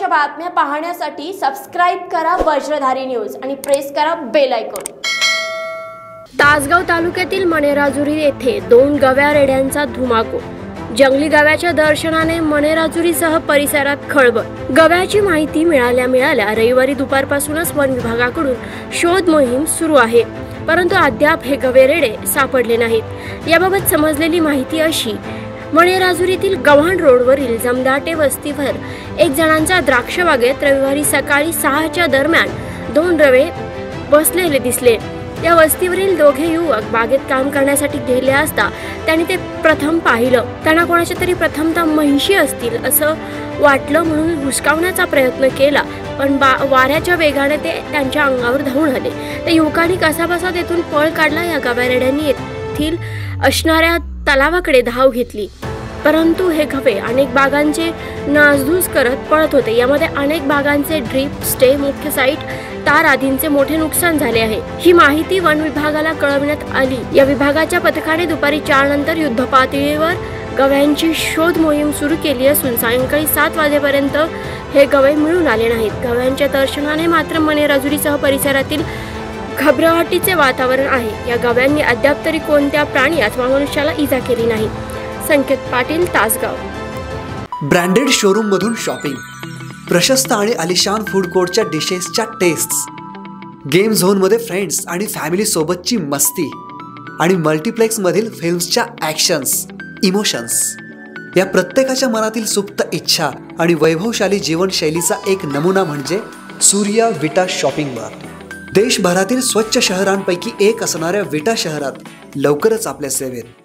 बातम्या पाहण्यासाठी सबस्क्राइब करा वज्रधारी न्यूज आणि प्रेस करा बेल आयकॉन। तासगाव तालुक्यातील मणेराजुरी येथे 2 गव्या रेड्यांचा धुमाकूळ। जंगली गव्याच्या दर्शनाने मणेराजुरीसह परिसरात खळबळ। गव्याची माहिती मिळाल्या रविवारी दुपारपासूनच वन विभागाकडून शोध मोहीम सुरू आहे, परंतु अद्याप हे गवे रेडे सापडले नाहीत। याबाबत समजलेली माहिती अशी, मणेराजुरीतील गव्हाण रोडवरील जमदाटे वस्तीवर एक जणांच्या द्राक्ष बागेत रविवारी सकाळी 6च्या दरम्यान 2 रवे बसलेले दिसले। या वस्तीवरील दोघे युवक बागेत काम करण्यासाठी गेले असता त्यांनी ते प्रथम पाहिलं। त्यांना कोणाच्या तरी प्रथमतः म्हशी असतील असं वाटलं म्हणून हुसकावण्याचा प्रयत्न केला, पण वाऱ्याच्या वेगाने ते त्यांच्या अंगावर धावून आले। त्या युवकांनी कसाबसा तेथून पळ काढला। या गव्यारेड्यांनी येथील असणाऱ्या तलावाकडे धाव घेतली, परंतु हे गवे अनेक बागांचे नासधूस करत पळत होते। यामध्ये अनेक बागांचे ड्रीप, स्टे, मुख्य साईट, तार आदींचे मोठे नुकसान झाले आहे। ही माहिती वन विभागाला कळविण्यात आली। या विभागाच्या पथकाने दुपारी 4 नंतर युद्धपातळीवर गव्यांची शोध मोहीम सुरू केली असून सायंकाळी 7 वाजेपर्यंत हे गवे मिळून आले नाहीत। गव्यांच्या दर्शनाने मात्र मणेराजुरीसह परिसरातील घबराटीचे वातावरण आहे। या गव्यांनी अद्याप तरी कोणत्या प्राणी अथवा मनुष्याला इजा केली नाही। संकेत पाटील, तासगाव। ब्रँडेड शोरूम मधून शॉपिंग, प्रशस्त आणि आलिशान फूड कोर्टच्या डिशेसच्या टेस्ट्स, गेम झोन मध्ये फ्रेंड्स आणि फॅमिली सोबतची मस्ती आणि मल्टीप्लेक्स मधील फिल्म्सच्या ॲक्शन्स, इमोशन्स, या प्रत्येकाच्या मनातील सुप्त इच्छा आणि वैभवशाली जीवनशैलीचा एक नमुना म्हणजे सूर्या विटा शॉपिंग मॉल। देशभरातील स्वच्छ शहरांपैकी एक असणाऱ्या विटा शहरात लवकरच आपल्या सेवेत।